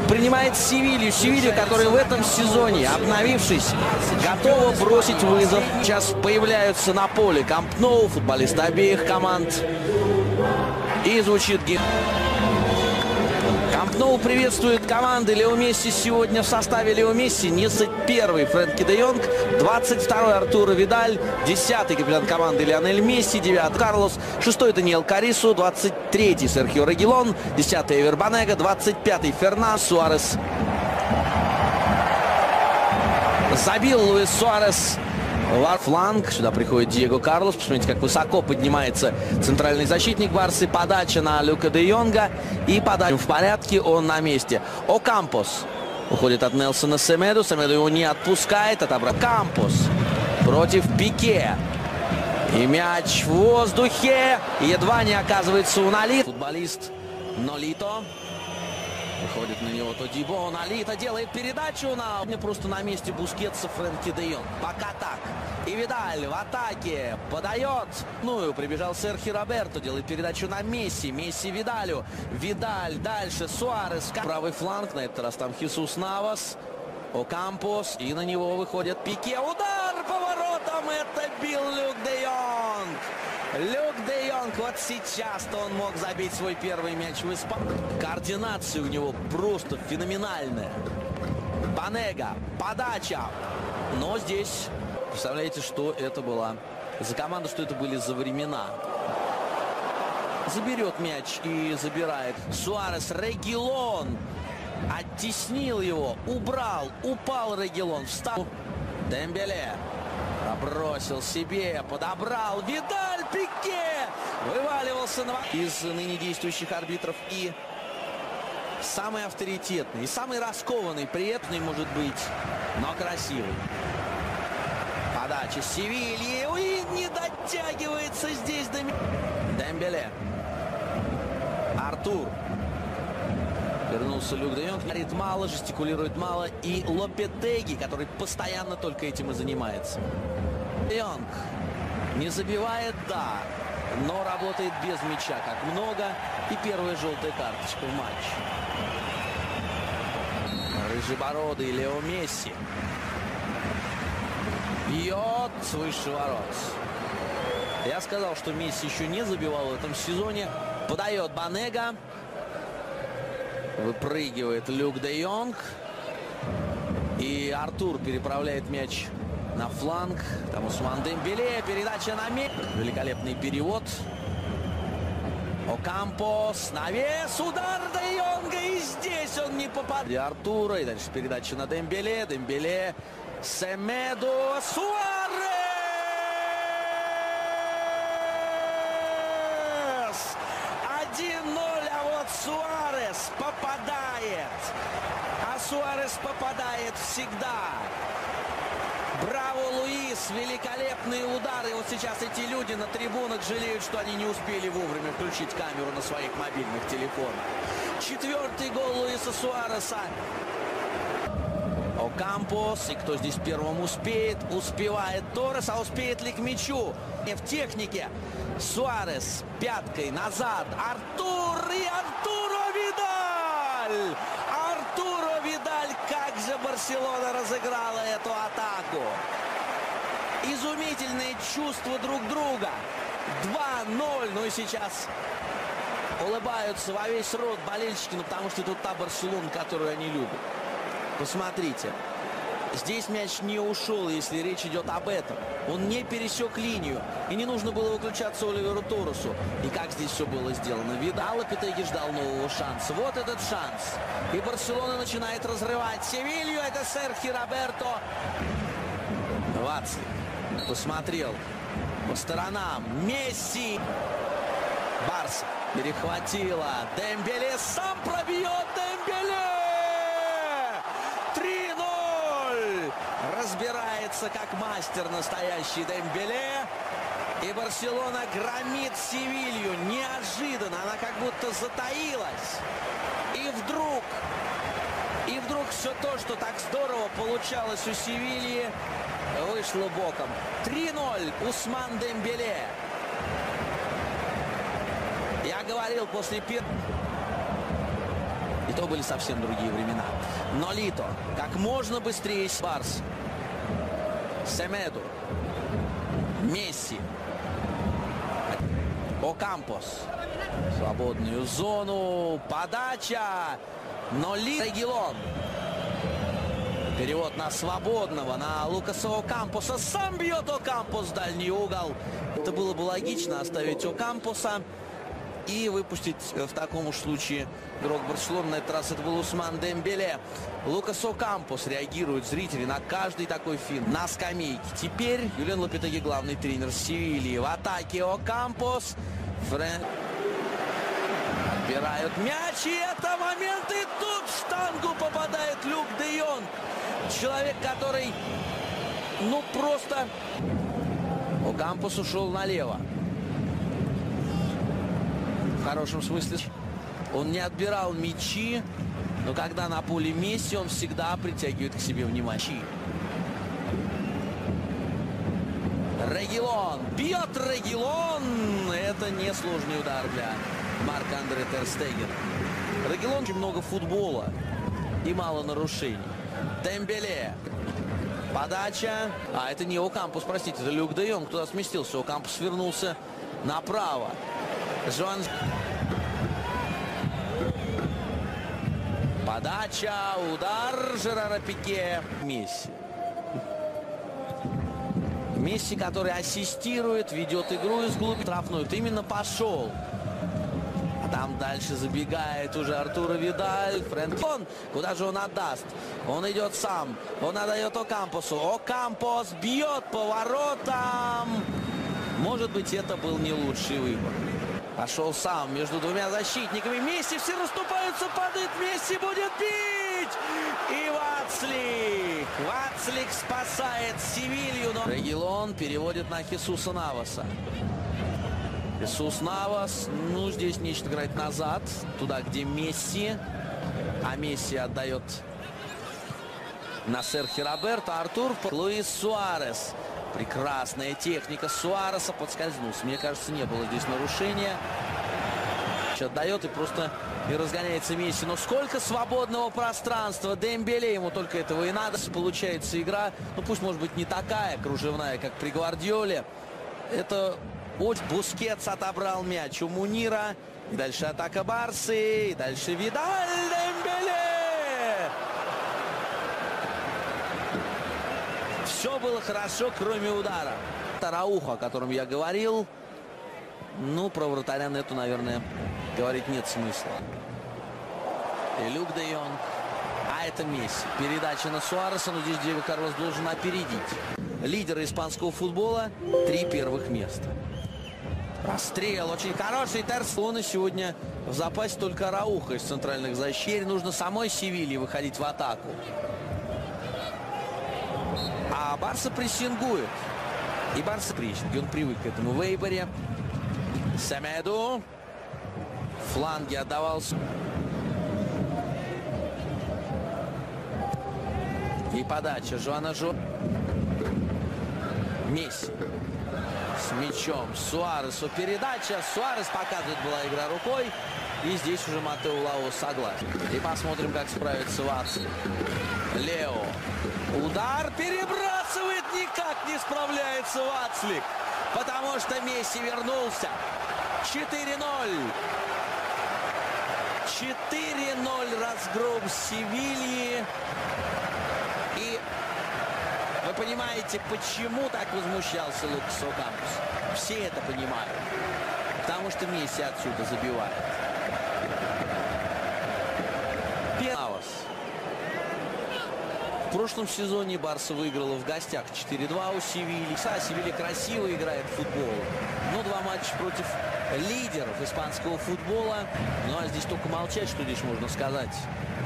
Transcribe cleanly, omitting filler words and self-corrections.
принимает Севилью. Севилью, которая в этом сезоне, обновившись, готова бросить вызов. Сейчас появляются на поле Камп Ноу, футболисты обеих команд. И звучит гимн. Камп Ноу приветствует команды Лео Месси сегодня в составе Лео Месси. 21-й Фрэнки де Йонг, 22-й Артуро Видаль, 10-й капитан команды Лионель Месси, 9-й Карлос, 6-й Даниэл Карису, 23-й Серхио Регилон, 10-й Эвер Банега, 25-й Фернан Суарес. Забил Луис Суарес. Фланг. Сюда приходит Диего Карлос. Посмотрите, как высоко поднимается центральный защитник Барсы. Подача на Люка де Йонга. И подача в порядке. Он на месте. Окампос уходит от Нельсона Семеду. Семеду его не отпускает. Отобрал Кампос против Пике. И мяч в воздухе. Едва не оказывается у Нолито. Футболист Нолито. Выходит на него Тодибо. Нолито делает передачу на... Просто на месте Бускетса Фрэнки де Йонг. Пока так. И Видаль в атаке. Подает. Ну и прибежал Серхио Роберто. Делает передачу на Месси. Месси Видалю. Видаль дальше. Суарес. Правый фланг. На этот раз там Хесус Навас. Окампос. И на него выходит Пике. Удар по воротам. Это бил Люк де Йонг. Люк де Йонг, вот сейчас-то он мог забить свой первый мяч в Испании. Координация у него просто феноменальная. Банега, подача. Но здесь, представляете, что это была за команда, что это были за времена. Заберет мяч и забирает. Суарес, Регилон. Оттеснил его, убрал, упал Регилон, встал. Дембеле. Пробросил себе, подобрал. Видаль, Пике! Вываливался из ныне действующих арбитров. И самый авторитетный, и самый раскованный, приятный может быть, но красивый. Подача Севильи. И не дотягивается здесь до... Дембеле. Артур. Вернулся Люк де Йонг. Говорит мало, жестикулирует мало. И Лопетеги, который постоянно только этим и занимается. Де Йонг не забивает, да, но работает без мяча как много. И первая желтая карточка в матче. Рыжебородый Лео Месси. Бьет свыше ворот. Я сказал, что Месси еще не забивал в этом сезоне. Подает Банега. Выпрыгивает Люк де Йонг. И Артур переправляет мяч на фланг. Там Усман Дембеле. Передача на мяч. Великолепный перевод. Окампос. Навес. Удар де Йонга. И здесь он не попадает. И Артура. И дальше передача на Дембеле. Дембеле. Семеду. Суарес. 1-0. А вот Суарес попадает. А Суарес попадает всегда. Браво, Луис. Великолепные удары. Вот сейчас эти люди на трибунах жалеют, что они не успели вовремя включить камеру на своих мобильных телефонах. 4-й гол Луиса Суареса. Окампос. И кто здесь первым успеет? Успевает Торрес. А успеет ли к мячу? В технике. Суарес пяткой назад. Артур и Артуро Видаль. Артуро Видаль. Как же Барселона разыграла эту атаку. Изумительные чувства друг друга. 2-0. Ну и сейчас улыбаются во весь рот болельщики. Ну потому что тут та Барселона, которую они любят. Посмотрите. Здесь мяч не ушел, если речь идет об этом. Он не пересек линию. И не нужно было выключаться Оливеру Торресу. И как здесь все было сделано. Видал, Лопетеги ждал нового шанса. Вот этот шанс. И Барселона начинает разрывать Севилью. Это Серхио Роберто. Вацли посмотрел по сторонам. Месси. Барса перехватила. Дембеле сам пробьет. Дембеле. 3-0. Разбирается как мастер настоящий Дембеле. И Барселона громит Севилью. Неожиданно. Она как будто затаилась. И вдруг все то, что так здорово получалось у Севильи, вышло боком. 3-0. Усман Дембеле. Я говорил после первого. И то были совсем другие времена. Нолито. Как можно быстрее Барс. Семеду. Месси. Окампос. Свободную зону. Подача. Нолито. Регилон. Перевод на свободного, на Лукаса Окампоса. Сам бьет Окампос в дальний угол. Это было бы логично оставить Окампоса и выпустить в таком уж случае игрок Барселоны. На этот раз это был Усман Дембеле. Лукас Окампос реагирует, зрители, на каждый такой фильм. На скамейке. Теперь Юлиан Лопетеги, главный тренер Севильи. В атаке Окампос. Отбирают мяч, и это момент, и тут в штангу попадает Люк де Йонг. Человек, который, просто... Окампос ушел налево. В хорошем смысле. Он не отбирал мячи, но когда на поле Месси, он всегда притягивает к себе внимание. Регилон. Бьет Регилон. Это несложный удар для Марк-Андре тер Стегена. Регилон очень много футбола и мало нарушений. Дембеле. Подача. А, это не Окампос, простите, это Люк де Йонг. Туда сместился. Окампос вернулся направо. Жоан. Подача. Удар Жерара Пике. Месси. Месси, который ассистирует, ведет игру из глубины. Штрафную. Именно пошел. Там дальше забегает уже Артуро Видаль. Фрэнк. Куда же он отдаст? Он идет сам. Он отдает Окампосу. Окампос бьет по воротам. Может быть, это был не лучший выбор. Пошел сам между двумя защитниками. Месси, все расступаются, падает. Месси будет бить. И Вацлик спасает Севилью. Но Регилон переводит на Хесуса Наваса. Хесус Навас, здесь нечто играть назад, туда, где Месси. А Месси отдает на Серхио Роберто. Артур. Луис Суарес. Прекрасная техника Суареса. Подскользнулся. Мне кажется, не было здесь нарушения. Отдает и просто и разгоняется Месси. Но сколько свободного пространства. Дембеле, ему только этого и надо. Получается игра, пусть может быть не такая кружевная, как при Гвардиоле. Это... Бускетс отобрал мяч у Мунира. И дальше атака Барсы. И дальше Видаль. Дембеле. Все было хорошо, кроме удара. Араухо, о котором я говорил. Про вратаря Нету, наверное, говорить нет смысла. И Люк де Йонг. А это Месси. Передача на Суареса. Но здесь Диего Карлос должен опередить лидера испанского футбола. 3 первых места. Расстрел очень хороший. Терслона сегодня в запасе только Араухо из центральных защит. Нужно самой Севилье выходить в атаку. А Барса прессингует. И Барса прессинг. Он привык к этому. В Эйборе. Семеду. Фланги отдавался. И подача Жоана Жо. Месси. С мячом Суаресу передача. Суарес показывает, была игра рукой. И здесь уже Матео Лао согласен. И посмотрим, как справится Вацлик. Лео. Удар перебрасывает. Никак не справляется Вацлик. Потому что Месси вернулся. 4-0. 4-0 разгром Севильи. И... Вы понимаете, почему так возмущался Лукас Окампос? Все это понимают. Потому что Месси отсюда забивает. Пенавас. В прошлом сезоне Барса выиграла в гостях 4-2 у Севильи. Севилья красиво играет в футбол. Но 2 матча против лидеров испанского футбола. Ну а здесь только молчать, что здесь можно сказать.